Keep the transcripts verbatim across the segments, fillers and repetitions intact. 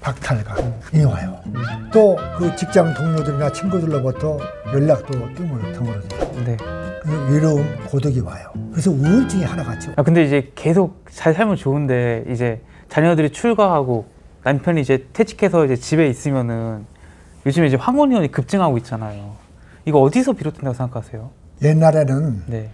박탈감이 와요. 또 그 직장 동료들이나 친구들로부터 연락도 뜸을 드물어져요. 네. 외로움, 고독이 와요. 그래서 우울증이 하나같이. 아 근데 이제 계속 잘 살면 좋은데 이제 자녀들이 출가하고 남편이 이제 퇴직해서 이제 집에 있으면은 요즘에 이제 황혼이혼이 급증하고 있잖아요. 이거 어디서 비롯된다고 생각하세요? 옛날에는 네.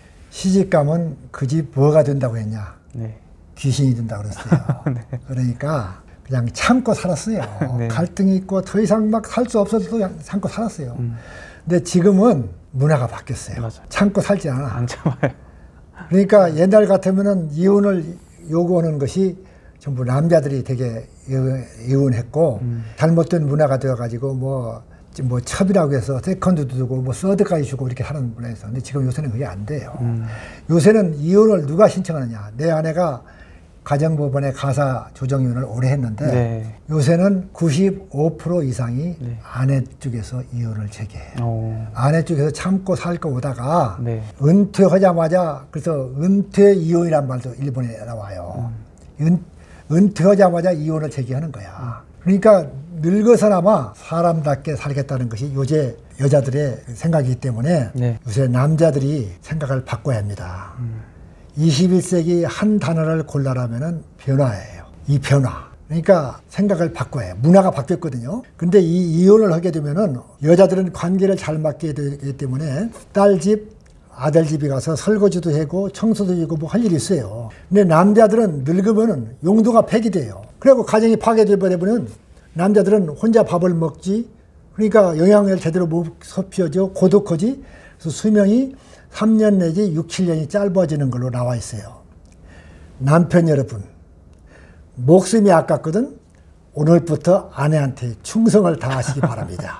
시집가면 그 집 뭐가 된다고 했냐? 네. 귀신이 된다고 그랬어요. 네. 그러니까 그냥 참고 살았어요. 네. 갈등이 있고 더 이상 막 살 수 없어도 그냥 참고 살았어요. 음. 근데 지금은 문화가 바뀌었어요. 맞아. 참고 살지 않아. 안 참아요. 그러니까 옛날 같으면은 이혼을 요구하는 것이 전부 남자들이 되게 이혼했고 음. 잘못된 문화가 되어가지고 뭐, 뭐 첩이라고 해서 세컨드도 주고 뭐 서드까지 주고 이렇게 하는 문화에서. 근데 지금 요새는 그게 안 돼요. 음. 요새는 이혼을 누가 신청하느냐. 내 아내가 가정법원에 가사 조정위원을 오래 했는데 네. 요새는 구십오 퍼센트 이상이 네. 아내 쪽에서 이혼을 제기해요. 오. 아내 쪽에서 참고 살고 오다가 네. 은퇴하자마자 그래서 은퇴 이혼이란 말도 일본에 나와요. 음. 은, 은퇴하자마자 이혼을 제기하는 거야. 음. 그러니까 늙어서나마 사람답게 살겠다는 것이 요새 여자들의 생각이기 때문에 네. 요새 남자들이 생각을 바꿔야 합니다. 음. 이십일 세기 한 단어를 골라라면은 변화예요. 이 변화. 그러니까 생각을 바꿔야 해요. 문화가 바뀌었거든요. 근데 이 이혼을 하게 되면은 여자들은 관계를 잘 맡게 되기 때문에 딸 집, 아들 집에 가서 설거지도 하고 청소도 하고 뭐 할 일이 있어요. 근데 남자들은 늙으면은 용도가 폐기돼요. 그리고 가정이 파괴돼 버리면 남자들은 혼자 밥을 먹지. 그러니까 영양을 제대로 못 섭취하죠. 고독하지. 그래서 수명이 삼 년 내지 육, 칠 년이 짧아지는 걸로 나와 있어요. 남편 여러분, 목숨이 아깝거든 오늘부터 아내한테 충성을 다하시기 바랍니다.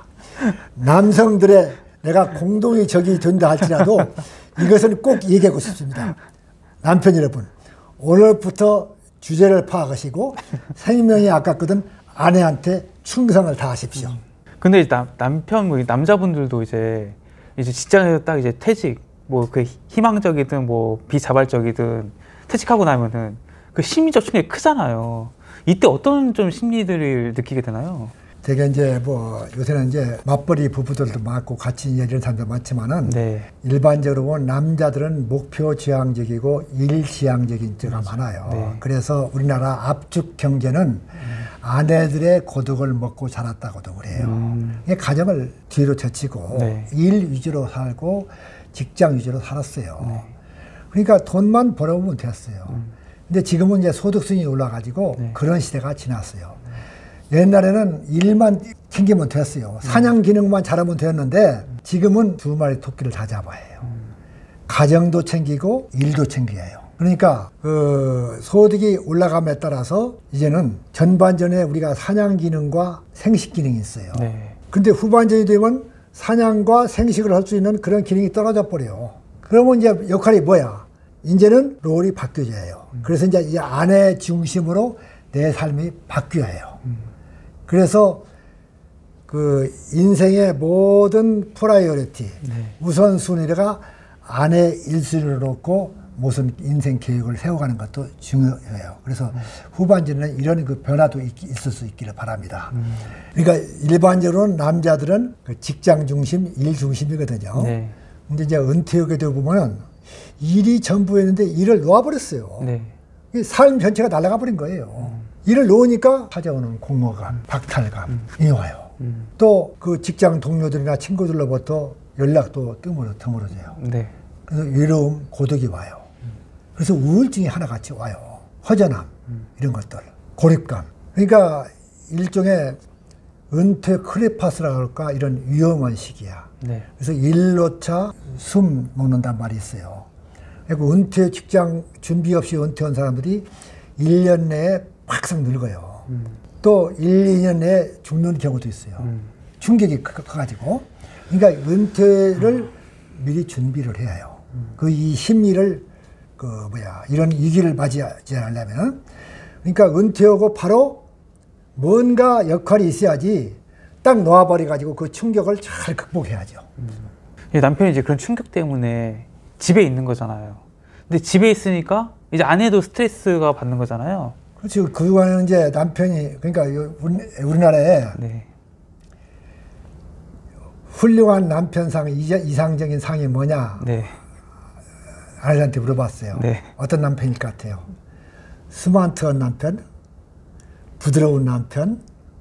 남성들의 내가 공동의 적이 된다 할지라도 이것은 꼭 얘기하고 싶습니다. 남편 여러분, 오늘부터 주제를 파악하시고 생명이 아깝거든 아내한테 충성을 다하십시오. 근데 남, 남편, 뭐 남자분들도 이제 이제 직장에서 딱 이제 퇴직, 뭐 그 희망적이든 뭐 비자발적이든 퇴직하고 나면은 그 심리적 충격이 크잖아요. 이때 어떤 좀 심리들을 느끼게 되나요? 되게 이제 뭐 요새는 이제 맞벌이 부부들도 많고 같이 이런 사람도 많지만은 네. 일반적으로 남자들은 목표 지향적이고 일 지향적인 때가 많아요. 네. 그래서 우리나라 압축 경제는 음. 아내들의 고독을 먹고 자랐다고도 그래요. 음. 가정을 뒤로 젖히고 네. 일 위주로 살고 직장 위주로 살았어요. 네. 그러니까 돈만 벌어오면 됐어요. 음. 근데 지금은 이제 소득순이 올라가지고 네. 그런 시대가 지났어요. 옛날에는 일만 챙기면 됐어요. 사냥 기능만 잘하면 되었는데 지금은 두 마리 토끼를 다 잡아야 해요. 가정도 챙기고 일도 챙겨야 해요. 그러니까 그 소득이 올라감에 따라서 이제는 전반전에 우리가 사냥 기능과 생식 기능이 있어요. 네. 근데 후반전이 되면 사냥과 생식을 할 수 있는 그런 기능이 떨어져 버려요. 그러면 이제 역할이 뭐야? 이제는 롤이 바뀌어야 해요. 음. 그래서 이제 이 아내 중심으로 내 삶이 바뀌어야 해요. 음. 그래서 그 인생의 모든 프라이어리티, 네. 우선순위가 아내 일순위로 놓고 무슨 인생 계획을 세워가는 것도 중요해요. 그래서 음. 후반전에는 이런 그 변화도 있, 있을 수 있기를 바랍니다. 음. 그러니까 일반적으로는 남자들은 그 직장 중심, 일 중심이거든요. 네. 근데 이제 은퇴하게 되고 보면은 일이 전부였는데 일을 놓아버렸어요. 네. 삶 전체가 날아가 버린 거예요. 음. 일을 놓으니까 찾아오는 공허감, 음. 박탈감이 음. 와요. 음. 또 그 직장 동료들이나 친구들로부터 연락도 뜸으로 드물어져요. 네. 그래서 외로움, 고독이 와요. 음. 그래서 우울증이 하나같이 와요. 허전함, 음. 이런 것들, 고립감. 그러니까 일종의 은퇴 크레파스라고 할까 이런 위험한 시기야. 네. 그래서 일로차 숨 먹는단 말이 있어요. 그리고 은퇴 직장 준비 없이 은퇴한 사람들이 일 년 내에 팍싹 늙어요. 음. 또 일, 이 년 내에 죽는 경우도 있어요. 음. 충격이 커가지고. 그러니까 은퇴를 음. 미리 준비를 해야 해요. 음. 그 이 심리를 그 뭐야 이런 위기를 맞이하지 않으려면 그러니까 은퇴하고 바로 뭔가 역할이 있어야지 딱 놓아버려가지고 그 충격을 잘 극복해야죠. 음. 남편이 이제 그런 충격 때문에 집에 있는 거잖아요. 근데 집에 있으니까 이제 아내도 스트레스가 받는 거잖아요. 그렇지. 그동안에는 이제 남편이, 그러니까 우리나라에 네. 훌륭한 남편상, 이상적인 상이 뭐냐? 네. 아내한테 물어봤어요. 네. 어떤 남편일 것 같아요? 스마트한 남편? 부드러운 남편?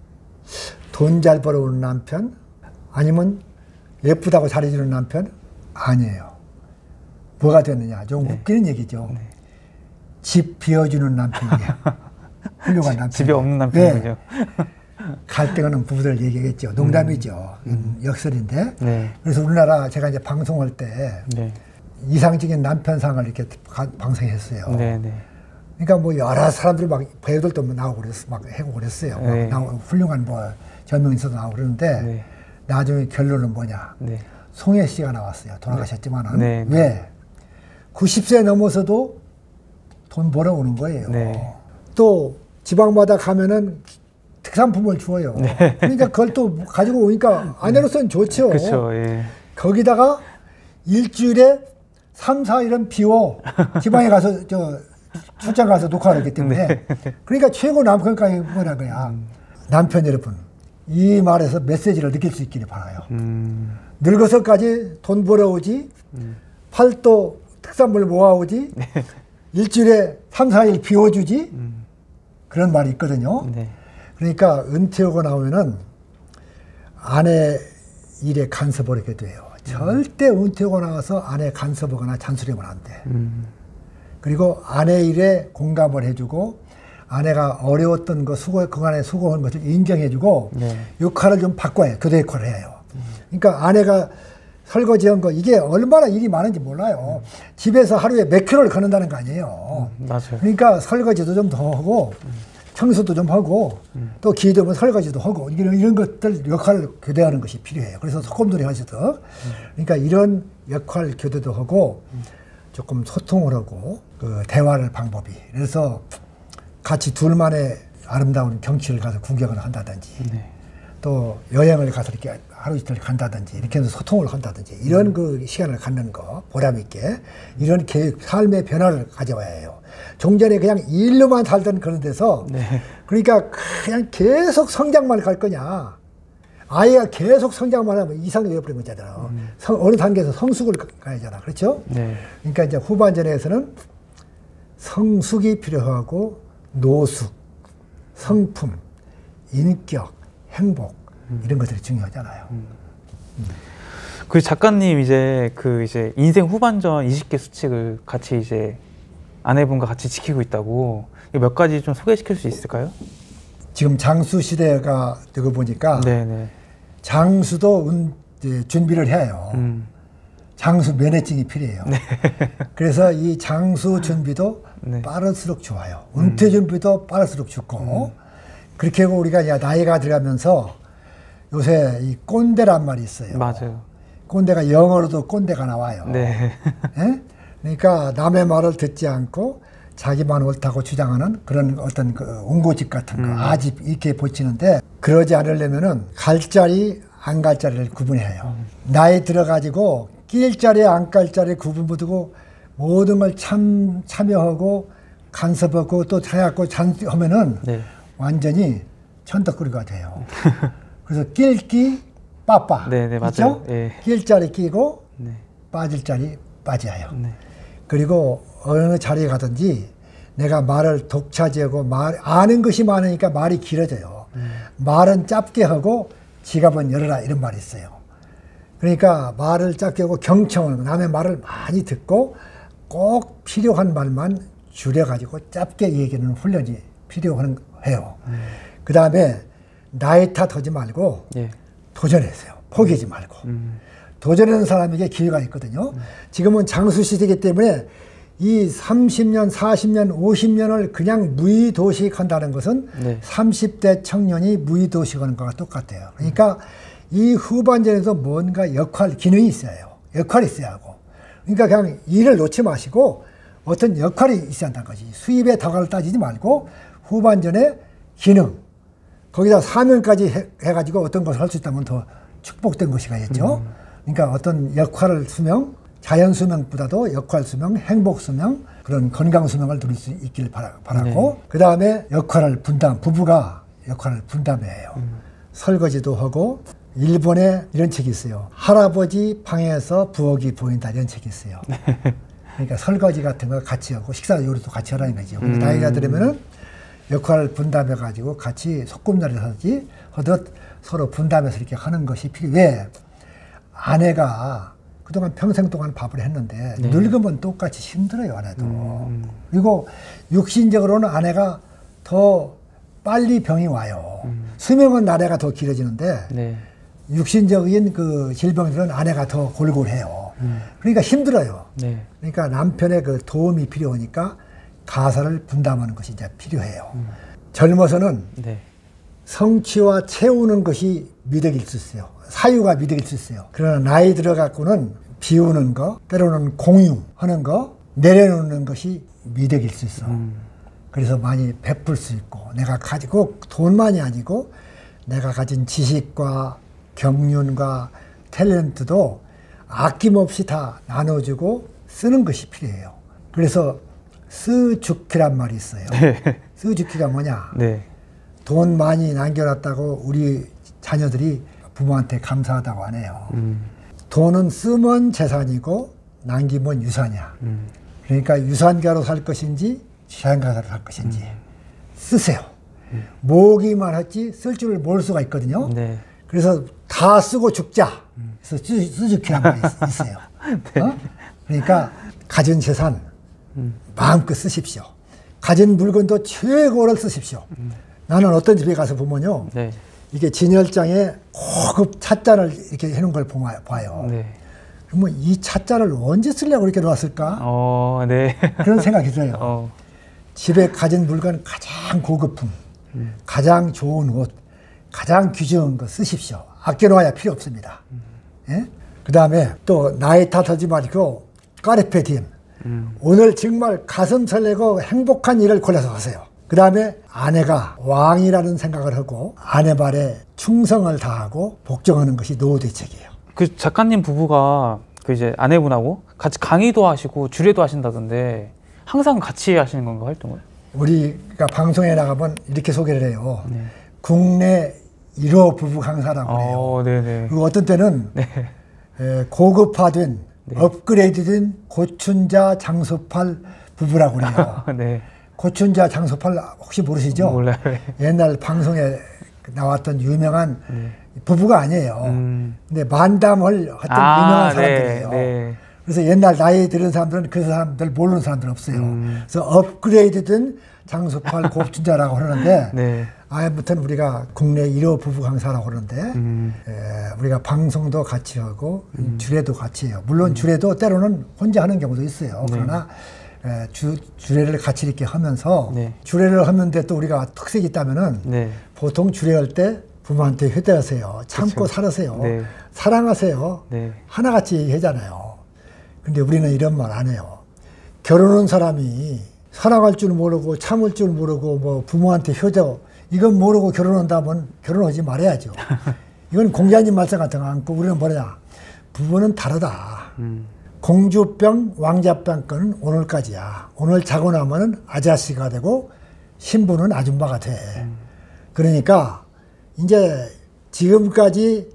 돈 잘 벌어오는 남편? 아니면 예쁘다고 잘해주는 남편? 아니에요. 뭐가 되느냐? 좀 네. 웃기는 얘기죠. 네. 집 비워주는 남편이에요. 훌륭한 남편. 집에 없는 남편이군요. 네. 갈등하는 부부들 얘기했죠. 농담이죠. 음. 음, 역설인데. 네. 그래서 우리나라 제가 이제 방송할 때 네. 이상적인 남편상을 이렇게 가, 방송했어요. 네, 네. 그러니까 뭐 여러 사람들 막 배우들도 나오고 그랬어, 막 해고 그랬어요. 막 네. 나오고 훌륭한 뭐 전명인서도 나오고 그러는데 네. 나중에 결론은 뭐냐? 네. 송혜 씨가 나왔어요. 돌아가셨지만은 네, 네. 왜 구십 세 넘어서도 돈 벌어오는 거예요. 네. 또 지방마다 가면은 특산품을 주어요. 네. 그러니까 그걸 또 가지고 오니까 아내로서는 좋죠. 그렇죠. 예. 거기다가 일주일에 삼, 사 일은 비워 지방에 가서 저 출장 가서 녹화를 했기 때문에 네. 그러니까 최고 남편까지 뭐라 거야. 음. 남편 여러분, 이 말에서 메시지를 느낄 수 있기를 바라요. 음. 늙어서까지 돈 벌어오지, 음. 팔도 특산물 모아오지, 네. 일주일에 삼, 사 일 비워주지, 음. 그런 말이 있거든요. 네. 그러니까 은퇴하고 나오면은 아내 일에 간섭을 하게 돼요. 음. 절대 은퇴하고 나와서 아내 간섭하거나 잔소리하면 안 돼. 음. 그리고 아내 일에 공감을 해주고 아내가 어려웠던 거 수고 그간에 수고한 것을 인정해주고 네. 역할을 좀 바꿔요. 교대 역할을 해요. 그러니까 아내가 설거지한 거 이게 얼마나 일이 많은지 몰라요. 음. 집에서 하루에 몇 킬로를 걷는다는 거 아니에요. 음, 맞아요. 그러니까 설거지도 좀 더 하고 음. 청소도 좀 하고 음. 또 기회 되면 설거지도 하고 이런, 이런 것들 역할을 교대하는 것이 필요해요. 그래서 소꿉놀이 하셔도 음. 그러니까 이런 역할 교대도 하고 음. 조금 소통을 하고 그 대화를 방법이 그래서 같이 둘만의 아름다운 경치를 가서 구경을 한다든지 네. 또 여행을 가서 이렇게 하루 이틀 간다든지 이렇게 해서 소통을 한다든지 이런 음. 그 시간을 갖는 거 보람 있게 이런 계획 삶의 변화를 가져와야 해요. 종전에 그냥 일로만 살던 그런 데서 네. 그러니까 그냥 계속 성장만 갈 거냐 아이가 계속 성장만 하면 이상이 되어버리는 거잖아. 음. 성, 어느 단계에서 성숙을 가야잖아. 그렇죠? 네. 그러니까 이제 후반전에서는 성숙이 필요하고 노숙, 성품, 인격, 행복 음. 이런 것들이 중요하잖아요. 음. 음. 그 작가님 이제 그 이제 인생 후반전 이십 개 수칙을 같이 이제 아내분과 같이 지키고 있다고 몇 가지 좀 소개시킬 수 있을까요? 지금 장수 시대가 되고 보니까 네네. 장수도 은, 이제 준비를 해요. 음. 장수 면허증이 필요해요. 네. 그래서 이 장수 준비도 네. 빠를수록 좋아요. 은퇴 준비도 빠를수록 좋고 음. 그렇게 하고 우리가 야, 나이가 들어가면서 요새 이 꼰대란 말이 있어요. 맞아요. 꼰대가 영어로도 꼰대가 나와요. 네. 네? 그러니까 남의 말을 듣지 않고 자기만 옳다고 주장하는 그런 어떤 그 옹고집 같은 거, 음. 아집 이렇게 보치는데 그러지 않으려면은 갈 자리, 안 갈 자리를 구분해야 해요. 음. 나이 들어가지고 낄 자리, 안 갈 자리 구분부두고 모든 걸 참, 참여하고 간섭하고 또 해갖고 잔하면은 네. 완전히 천덕꾸리가 돼요. 그래서 낄기 빠빠. 네네, 맞아요. 네. 낄 자리 끼고 네. 빠질 자리 빠져야 해요. 네. 그리고 어느 자리에 가든지 내가 말을 독차지하고 말, 아는 것이 많으니까 말이 길어져요. 음. 말은 짧게 하고 지갑은 열어라 이런 말이 있어요. 그러니까 말을 짧게 하고 경청을 남의 말을 많이 듣고 꼭 필요한 말만 줄여가지고 짧게 얘기하는 훈련이 필요해요. 음. 그 다음에 나이 탓하지 말고 예. 도전하세요. 포기하지 말고. 음. 도전하는 사람에게 기회가 있거든요. 음. 지금은 장수 시대이기 때문에 이 삼십 년, 사십 년, 오십 년을 그냥 무의도식 한다는 것은 네. 삼십 대 청년이 무의도식 하는 거와 똑같아요. 그러니까 음. 이 후반전에도 뭔가 역할, 기능이 있어요. 역할이 있어야 하고. 그러니까 그냥 일을 놓지 마시고 어떤 역할이 있어야 한다는 거지. 수입의 다가를 따지지 말고 후반전에 기능, 거기다 사명까지 해, 해가지고 어떤 것을 할 수 있다면 더 축복된 것이겠죠. 음. 그러니까 어떤 역할을 수명 자연 수명보다도 역할 수명, 행복 수명, 그런 건강 수명을 누릴 수 있길 바라, 바라고 네. 그 다음에 역할을 분담, 부부가 역할을 분담해야 해요. 음. 설거지도 하고 일본에 이런 책이 있어요. 할아버지 방에서 부엌이 보인다 이런 책이 있어요. 그러니까 설거지 같은 거 같이 하고 식사 요리도 같이 하라는 거죠. 근데 음. 나이가 들으면은 역할을 분담해가지고 같이 소꿉놀이를 하지 하듯 서로 분담해서 이렇게 하는 것이 필요해. 아내가 그동안 평생 동안 밥을 했는데 네. 늙으면 똑같이 힘들어요, 아내도. 음. 그리고 육신적으로는 아내가 더 빨리 병이 와요. 음. 수명은 나래가 더 길어지는데 네. 육신적인 그 질병들은 아내가 더 골골해요. 음. 그러니까 힘들어요. 네. 그러니까 남편의 그 도움이 필요하니까 가사를 분담하는 것이 이제 필요해요. 음. 젊어서는 네. 성취와 채우는 것이 미덕일 수 있어요. 사유가 미덕일 수 있어요. 그러나 나이 들어갖고는 비우는 거, 때로는 공유하는 거, 내려놓는 것이 미덕일 수 있어. 음. 그래서 많이 베풀 수 있고, 내가 가지고 돈만이 아니고 내가 가진 지식과 경륜과 탤런트도 아낌없이 다 나눠주고 쓰는 것이 필요해요. 그래서 스주키란 말이 있어요. 네. 스주키가 뭐냐? 네. 돈 많이 남겨놨다고 우리 자녀들이 부모한테 감사하다고 하네요. 음. 돈은 쓰면 재산이고 남기면 유산이야. 음. 그러니까 유산가로 살 것인지 재산가로 살 것인지 음. 쓰세요. 음. 모으기만 했지 쓸 줄을 모를 수가 있거든요. 네. 그래서 다 쓰고 죽자. 음. 그래서 스주키란 말이 있어요. 네. 어? 그러니까 가진 재산 음. 마음껏 쓰십시오. 가진 물건도 최고를 쓰십시오. 음. 나는 어떤 집에 가서 보면요. 네. 이게 진열장에 고급 찻잔을 이렇게 해놓은 걸 봐요. 네. 그러면 이 찻잔을 언제 쓰려고 이렇게 놓았을까? 어, 네. 그런 생각이 들어요. 어. 집에 가진 물건 가장 고급품, 음. 가장 좋은 옷, 가장 귀중한 거 쓰십시오. 아껴놓아야 필요 없습니다. 음. 예? 그 다음에 또 나이 탓하지 말고 까르페 디엠. 음. 오늘 정말 가슴 설레고 행복한 일을 골라서 하세요. 그 다음에 아내가 왕이라는 생각을 하고 아내 말에 충성을 다하고 복종하는 것이 노후대책이에요. 그 작가님 부부가 그 이제 아내분하고 같이 강의도 하시고 주례도 하신다던데 항상 같이 하시는 건가 활동을? 우리가 방송에 나가면 이렇게 소개를 해요. 네. 국내 일 호 부부 강사라고 해요. 어, 네네. 그리고 어떤 때는 네. 에, 고급화된 네. 업그레이드된 고춘자 장소팔 부부라고 그래요. 네. 고춘자 장소팔 혹시 모르시죠? 몰라요. 옛날 방송에 나왔던 유명한 네. 부부가 아니에요. 음. 근데 만담을 했던 아, 유명한 사람들이에요. 네, 네. 그래서 옛날 나이 들은 사람들은 그 사람들 모르는 사람들 없어요. 음. 그래서 업그레이드된 장소팔 고춘자라고 하는데 네. 아무튼 우리가 국내 일 호 부부 강사라고 그러는데 음. 에, 우리가 방송도 같이 하고 음. 주례도 같이 해요. 물론 음. 주례도 때로는 혼자 하는 경우도 있어요. 네. 그러나 에, 주, 주례를 같이 이렇게 하면서 네. 주례를 하는데 또 우리가 특색이 있다면은 네. 보통 주례할 때 부모한테 효대하세요. 참고 그쵸. 살으세요. 네. 사랑하세요. 네. 하나같이 얘기하잖아요. 근데 우리는 이런 말 안 해요. 결혼한 사람이 사랑할 줄 모르고 참을 줄 모르고 뭐 부모한테 효대 이건 모르고 결혼한다면 결혼하지 말아야죠. 이건 공자님 말씀 같은 거 않고 우리는 뭐냐. 부부는 다르다. 음. 공주병, 왕자병 거는 오늘까지야. 오늘 자고 나면은 아저씨가 되고 신부는 아줌마가 돼. 음. 그러니까 이제 지금까지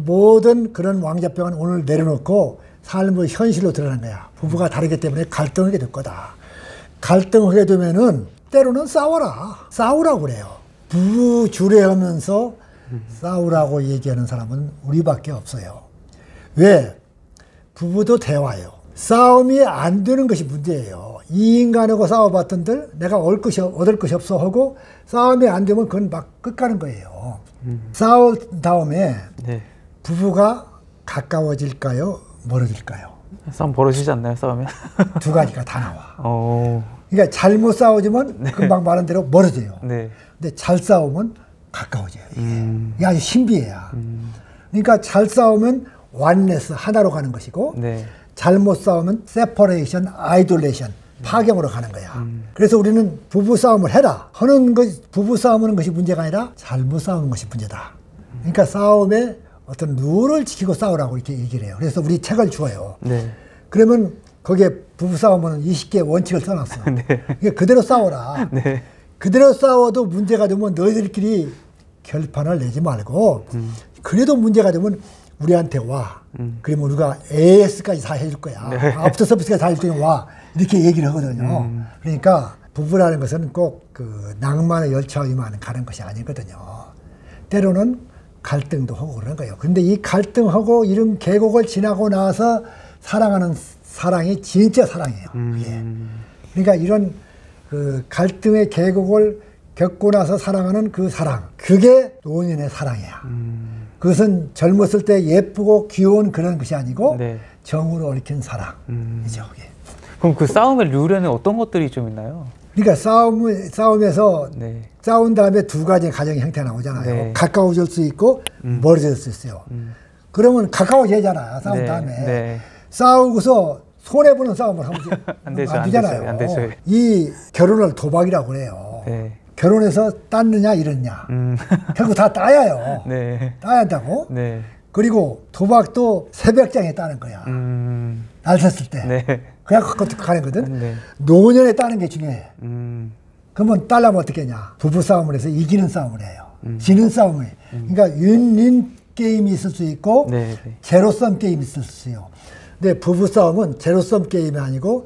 모든 그런 왕자병은 오늘 내려놓고 삶의 현실로 드러난 거야. 부부가 다르기 때문에 갈등하게 될 거다. 갈등하게 되면은 때로는 싸워라. 싸우라고 그래요. 부부 주례하면서 음. 싸우라고 얘기하는 사람은 우리밖에 없어요. 왜? 부부도 대화예요. 싸움이 안 되는 것이 문제예요. 이 인간하고 싸워봤던들 내가 얻을 것이, 얻을 것이 없어 하고 싸움이 안 되면 그건 막 끝가는 거예요. 음. 싸운 다음에 네. 부부가 가까워질까요? 멀어질까요? 싸움 벌어지지 않나요? 싸우면? 두 가지가 다 나와. 오. 그러니까 잘못 싸우지만 네. 금방 말한 대로 멀어져요. 네. 근데 잘 싸우면 가까워져요. 이게, 음. 이게 아주 신비해요. 음. 그러니까 잘 싸우면 원네스 하나로 가는 것이고 네. 잘못 싸우면 세퍼레이션, 아이돌레이션 파경으로 가는 거야. 음. 그래서 우리는 부부 싸움을 해라. 하는 것, 부부 싸움하는 것이 문제가 아니라 잘못 싸우는 것이 문제다. 그러니까 싸움에 어떤 룰을 지키고 싸우라고 이렇게 얘기를 해요. 그래서 우리 책을 주어요. 네. 그러면 거기에 부부싸움은 이십 개의 원칙을 써놨어. 네. 이게 그대로 싸워라. 네. 그대로 싸워도 문제가 되면 너희들끼리 결판을 내지 말고 음. 그래도 문제가 되면 우리한테 와. 음. 그러면 우리가 에이에스까지 다 해줄 거야. 네. 아프터 서비스까지 다 해줄 거야. 와. 이렇게 얘기를 하거든요. 음. 그러니까 부부라는 것은 꼭 그 낭만의 열차위만 가는 것이 아니거든요. 때로는 갈등도 하고 그러는 거예요. 그런데 이 갈등하고 이런 계곡을 지나고 나서 사랑하는 사랑이 진짜 사랑이에요. 그게. 음. 그러니까 이런 그 갈등의 계곡을 겪고 나서 사랑하는 그 사랑, 그게 노년의 사랑이야. 음. 그것은 젊었을 때 예쁘고 귀여운 그런 것이 아니고 네. 정으로 얽힌 사랑이죠. 음. 그게. 그럼 그 싸움의 룰에는 어떤 것들이 좀 있나요? 그러니까 싸움, 싸움에서 네. 싸운 다음에 두 가지 가정의 형태가 나오잖아요. 네. 가까워질 수 있고 음. 멀어질 수 있어요. 음. 그러면 가까워지잖아. 싸운 네. 다음에. 네. 싸우고서 손해보는 싸움을 하면 안 되죠, 안 안 되잖아요. 되죠, 안 되죠. 이 결혼을 도박이라고 그래요. 네. 결혼해서 땄느냐 잃었냐. 음. 결국 다 따야요. 네. 따야 한다고. 네. 그리고 도박도 새벽장에 따는 거야. 음. 날 샜을 때. 네. 그냥 그것도 가는 거든. 네. 노년에 따는 게 중요해. 음. 그러면 따려면 어떻게 했냐. 부부싸움을 해서 이기는 싸움을 해요. 음. 지는 싸움을 해요. 그러니까 윈윈 게임이 있을 수 있고 네. 네. 제로섬 게임이 있을 수 있어요. 근데 부부싸움은 제로섬 게임이 아니고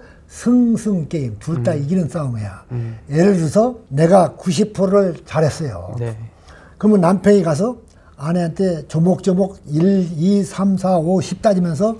승승 게임. 둘 다 음. 이기는 싸움이야. 음. 예를 들어서 내가 구십 퍼센트를 잘했어요. 네. 그러면 남편이 가서 아내한테 조목조목 일, 이, 삼, 사, 오, 십 따지면서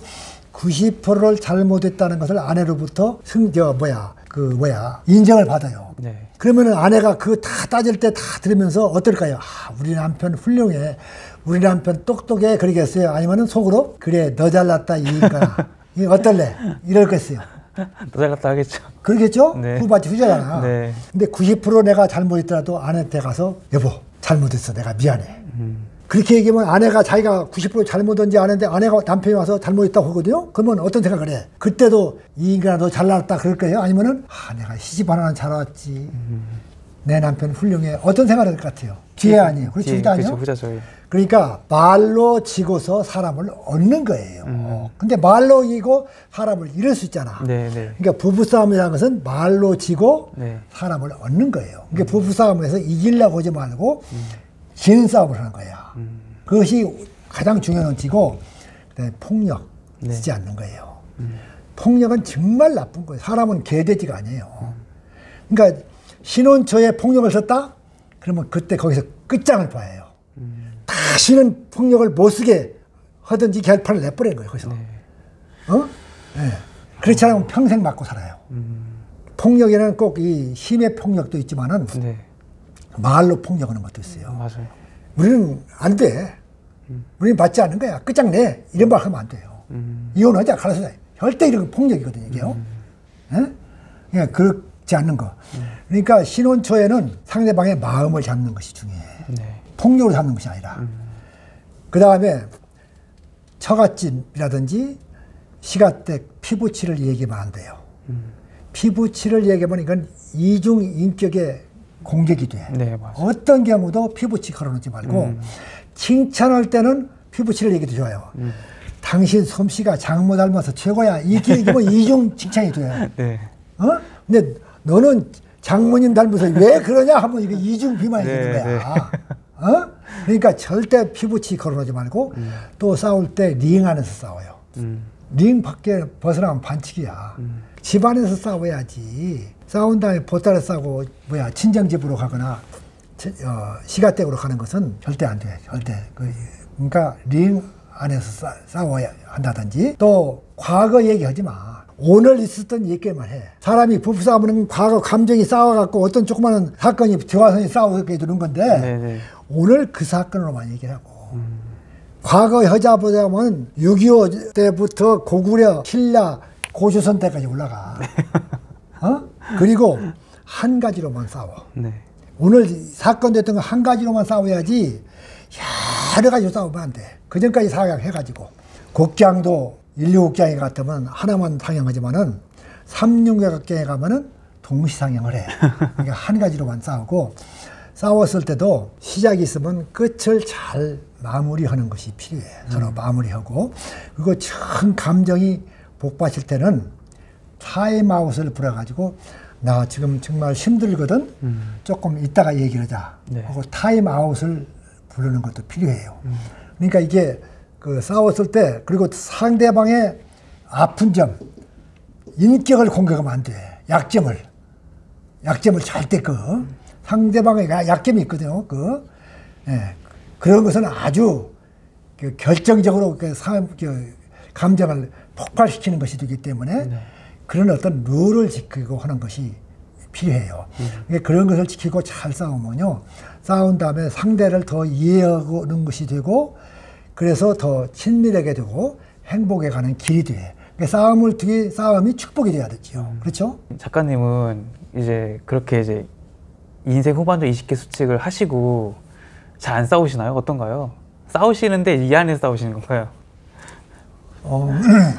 구십 퍼센트를 잘못했다는 것을 아내로부터 승, 저, 뭐야, 그, 뭐야, 인정을 받아요. 네. 그러면은 아내가 그 다 따질 때 다 들으면서 어떨까요? 아, 우리 남편 훌륭해. 우리 남편 똑똑해. 그러겠어요? 아니면은 속으로, 그래, 너 잘났다, 이인가. 이 어떨래? 이럴겠어요. 더 잘났다 하겠죠. 그러겠죠? 네. 후바지 후자잖아. 네. 근데 구십 퍼센트 내가 잘못했더라도 아내한테 가서, 여보, 잘못했어. 내가 미안해. 음. 그렇게 얘기하면 아내가 자기가 구십 퍼센트 잘못한지 아는데 아내가 남편이 와서 잘못했다고 하거든요. 그러면 어떤 생각을 해? 그때도 이 인간아 너 잘났다 그럴 거예요? 아니면은 아 내가 시집 하나는 잘 왔지. 음. 내 남편 훌륭해. 어떤 생각을 할 것 같아요? 기회 아니에요. 그렇지 예, 후자 아니에요? 그렇죠, 후자죠. 그러니까 말로 지고서 사람을 얻는 거예요. 음. 근데 말로 이기고 사람을 잃을 수 있잖아. 네, 네. 그러니까 부부싸움이라는 것은 말로 지고 네. 사람을 얻는 거예요. 그러니까 부부싸움에서 이기려고 하지 말고 음. 지는 싸움을 하는 거야. 음. 그것이 가장 중요한 원칙이고 그다음에 폭력 네. 쓰지 않는 거예요. 음. 폭력은 정말 나쁜 거예요. 사람은 개돼지가 아니에요. 음. 그러니까 신혼 초에 폭력을 썼다? 그러면 그때 거기서 끝장을 봐요. 음. 다시는 폭력을 못 쓰게 하든지 결판을 내버리는 거예요. 거기서. 네. 어? 네. 그렇지 않으면 평생 맞고 살아요. 음. 폭력에는 꼭 이 힘의 폭력도 있지만은 네. 말로 폭력하는 것도 있어요. 맞아요. 우리는 안 돼. 음. 우리는 받지 않는 거야. 끝장내. 이런 말 하면 안 돼요. 음. 이혼하자. 갈아서자. 절대 이런 건 폭력이거든요. 이게요. 음. 예? 그러니까 그렇지 않는 거. 음. 그러니까 신혼 초에는 상대방의 마음을 잡는 것이 중요해. 네. 폭력으로 잡는 것이 아니라. 음. 그 다음에 처갓집이라든지 시가댁 피부치를 얘기하면 안 돼요. 음. 피부치를 얘기하면 이건 이중 인격의 공격이 돼. 네, 맞아요. 어떤 경우도 피부치 걸어놓지 말고 음. 칭찬할 때는 피부치를 얘기도 좋아요. 음. 당신 솜씨가 장모 닮아서 최고야. 이렇게 얘기하면 이중 칭찬이 돼요. 네. 어? 근데 너는 장모님 닮아서 왜 그러냐 하면 이게 이중 비만이 네, 되는 거야. 네. 어? 그러니까 절대 피부치 걸어놓지 말고 음. 또 싸울 때 링 안에서 싸워요. 음. 링 밖에 벗어나면 반칙이야. 음. 집 안에서 싸워야지. 싸운 다음에 보따리 싸고 뭐야 친정집으로 가거나 어, 시가댁으로 가는 것은 절대 안 돼. 절대. 그, 그러니까 링 안에서 싸, 싸워야 한다든지 또 과거 얘기하지 마. 오늘 있었던 얘기만 해. 사람이 부부싸움은 과거 감정이 싸워갖고 어떤 조그마한 사건이 저하선이 싸우게 되는 건데 네네. 오늘 그 사건으로만 얘기를 하고 음. 과거 여자보다는 육이오 때부터 고구려, 신라, 고조선 때까지 올라가. 어? 그리고 한 가지로만 싸워. 네. 오늘 사건 됐던 거 한 가지로만 싸워야지 여러 가지로 싸우면 안 돼. 그 전까지 상향해가지고 곡장도 인류곡장에 갔다면 하나만 상향하지만은 삼육각경에 가면은 동시상향을 해. 그러니까 한 가지로만 싸우고 싸웠을 때도 시작이 있으면 끝을 잘 마무리하는 것이 필요해. 서로 음. 마무리하고 그리고 참 감정이 복받칠 때는 타임아웃을 불어가지고 나 지금 정말 힘들거든. 음. 조금 이따가 얘기를 하자. 네. 하고 타임아웃을 부르는 것도 필요해요. 음. 그러니까 이게 그 싸웠을 때 그리고 상대방의 아픈 점, 인격을 공격하면 안 돼. 약점을. 약점을 절대 그 상대방의 약점이 있거든요. 그 예. 그런 것은 아주 그 결정적으로 그 사, 그 감정을 폭발시키는 것이 되기 때문에 네. 그런 어떤 룰을 지키고 하는 것이 필요해요. 음. 그런 것을 지키고 잘 싸우면요. 싸운 다음에 상대를 더 이해하는 것이 되고 그래서 더 친밀하게 되고 행복에 가는 길이 돼. 싸움을 뒤에 싸움이 축복이 돼야 되죠. 음. 그렇죠? 작가님은 이제 그렇게 이제 인생 후반전 이십 개 수칙을 하시고 잘 안 싸우시나요? 어떤가요? 싸우시는데 이 안에서 싸우시는 건가요? 어,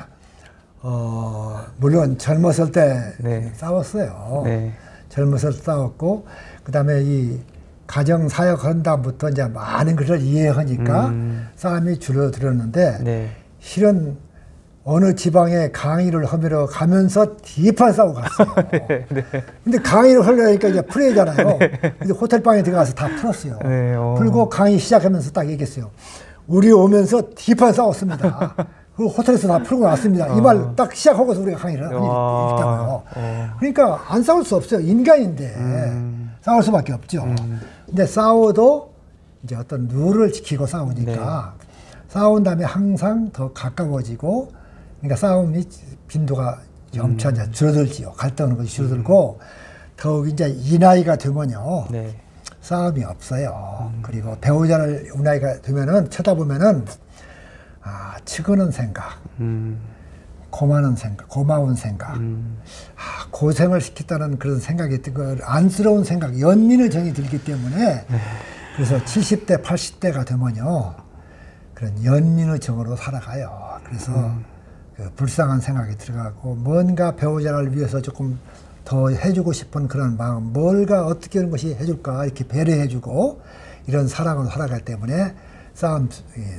어, 물론 젊었을 때 네. 싸웠어요. 네. 젊었을 때 싸웠고, 그 다음에 이 가정 사역 한 다음부터 이제 많은 것을 이해하니까 음. 싸움이 줄어들었는데, 네. 실은 어느 지방에 강의를 하러 가면서 뒤판 싸우고 갔어요. 네, 네. 근데 강의를 하려니까 이제 풀어야잖아요. 네. 근데 호텔방에 들어가서 다 풀었어요. 네, 풀고 강의 시작하면서 딱 얘기했어요. 우리 오면서 뒤판 싸웠습니다. 그리고 호텔에서 다 풀고 왔습니다. 어. 이 말 딱 시작하고서 우리가 강의를 했다고요. 어. 그러니까 안 싸울 수 없어요. 인간인데 음. 싸울 수밖에 없죠. 음. 근데 싸워도 이제 어떤 룰을 지키고 싸우니까 네. 싸운 다음에 항상 더 가까워지고 그러니까 싸움이 빈도가 점차 음. 줄어들지요. 갈등하는 것이 줄어들고 음. 더욱 이제 이 나이가 되면요. 네. 싸움이 없어요. 음. 그리고 배우자를 이 나이가 되면은 쳐다보면은 아, 치고는 생각, 음. 고마운 생각, 고마운 생각, 음. 아, 고생을 시켰다는 그런 생각이 들고 안쓰러운 생각, 연민의 정이 들기 때문에 네. 그래서 칠십 대, 팔십 대가 되면요. 그런 연민의 정으로 살아가요. 그래서 음. 그 불쌍한 생각이 들어가고 뭔가 배우자를 위해서 조금 더 해주고 싶은 그런 마음, 뭘가 어떻게 하는 것이 해줄까 이렇게 배려해주고 이런 사랑으로 살아가기 때문에 싸움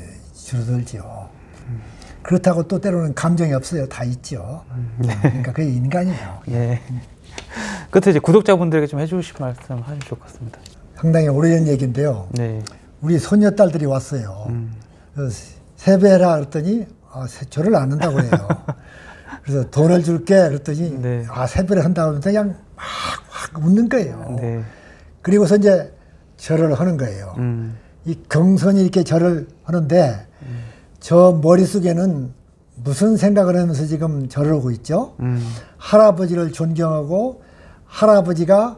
줄어들죠. 음. 그렇다고 또 때로는 감정이 없어요. 다 있죠. 음. 그러니까 그게 인간이에요. 예. 끝에 이제 구독자분들에게 좀 해주실 말씀 하시면 좋을 것 같습니다. 상당히 오래전 얘기인데요. 네. 우리 손녀딸들이 왔어요. 음. 세배라 그랬더니 아, 절을 안 한다고 그래요. 그래서 돈을 줄게 그랬더니 네. 아 세배를 한다고 하면서 그냥 막, 막 웃는 거예요. 네. 그리고서 이제 절을 하는 거예요. 음. 이 경선이 이렇게 절을 하는데 음. 저 머릿속에는 무슨 생각을 하면서 지금 절을 하고 있죠? 음. 할아버지를 존경하고 할아버지가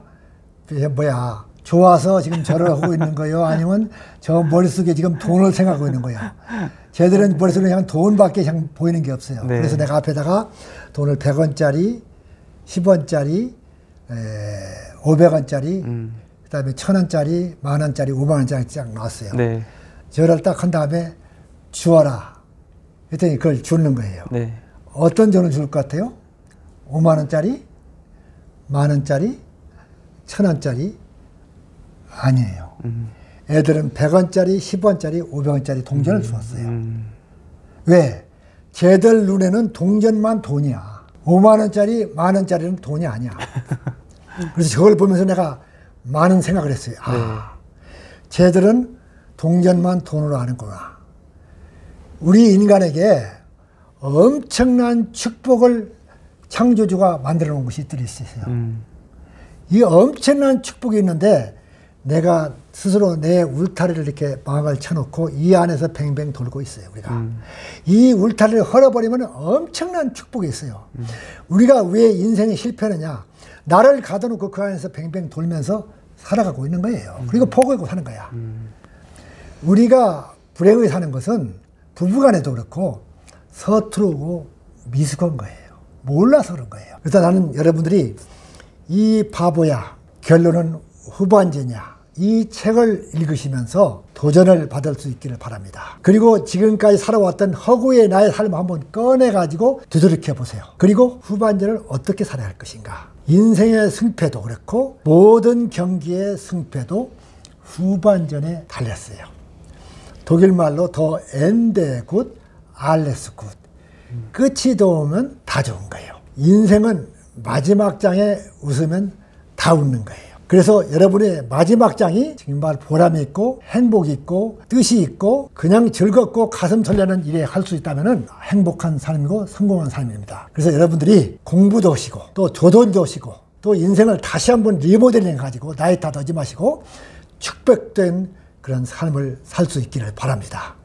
뭐야 좋아서 지금 절을 하고 있는 거예요? 아니면 저 머릿속에 지금 돈을 생각하고 있는 거예요? 쟤들은 머릿속에 그냥 돈밖에 그냥 보이는 게 없어요. 네. 그래서 내가 앞에다가 돈을 백 원짜리, 십 원짜리, 에, 오백 원짜리, 음. 그 다음에 천 원짜리, 만 원짜리, 오만 원짜리 쫙 놨어요. 네. 절을 딱 한 다음에 주어라. 그랬더니 그걸 주는 거예요. 네. 어떤 돈을 줄 것 같아요? 오만 원짜리, 만 원짜리, 천 원짜리? 아니에요. 음. 애들은 백 원짜리, 십 원짜리, 오백 원짜리 동전을 음. 주었어요. 음. 왜? 쟤들 눈에는 동전만 돈이야. 오만 원짜리, 만 원짜리는 돈이 아니야. 그래서 저걸 보면서 내가 많은 생각을 했어요. 아, 네. 쟤들은 동전만 돈으로 아는구나. 우리 인간에게 엄청난 축복을 창조주가 만들어 놓은 것이 있어요. 음. 이 엄청난 축복이 있는데 내가 스스로 내 울타리를 이렇게 마음을 쳐놓고 이 안에서 뱅뱅 돌고 있어요, 우리가. 음. 이 울타리를 헐어버리면 엄청난 축복이 있어요. 음. 우리가 왜 인생에 실패하느냐? 나를 가둬놓고 그 안에서 뱅뱅 돌면서 살아가고 있는 거예요. 음. 그리고 포기하고 사는 거야. 음. 우리가 불행하게 사는 것은 부부간에도 그렇고 서투르고 미숙한 거예요. 몰라서 그런 거예요. 그래서 나는 여러분들이 이 바보야, 결론은 후반전이야. 이 책을 읽으시면서 도전을 받을 수 있기를 바랍니다. 그리고 지금까지 살아왔던 허구의 나의 삶을 한번 꺼내가지고 되돌이켜 보세요. 그리고 후반전을 어떻게 살아야 할 것인가. 인생의 승패도 그렇고 모든 경기의 승패도 후반전에 달렸어요. 독일말로 더 엔데 굿, 알레스 굿. 끝이 좋으면 다 좋은 거예요. 인생은 마지막 장에 웃으면 다 웃는 거예요. 그래서 여러분의 마지막 장이 정말 보람이 있고 행복이 있고 뜻이 있고 그냥 즐겁고 가슴 설레는 일에 할 수 있다면 행복한 삶이고 성공한 삶입니다. 그래서 여러분들이 공부도 하시고 또 조돈도 하시고 또 인생을 다시 한번 리모델링 가지고 나이 탓하지 마시고 축복된 그런 삶을 살 수 있기를 바랍니다.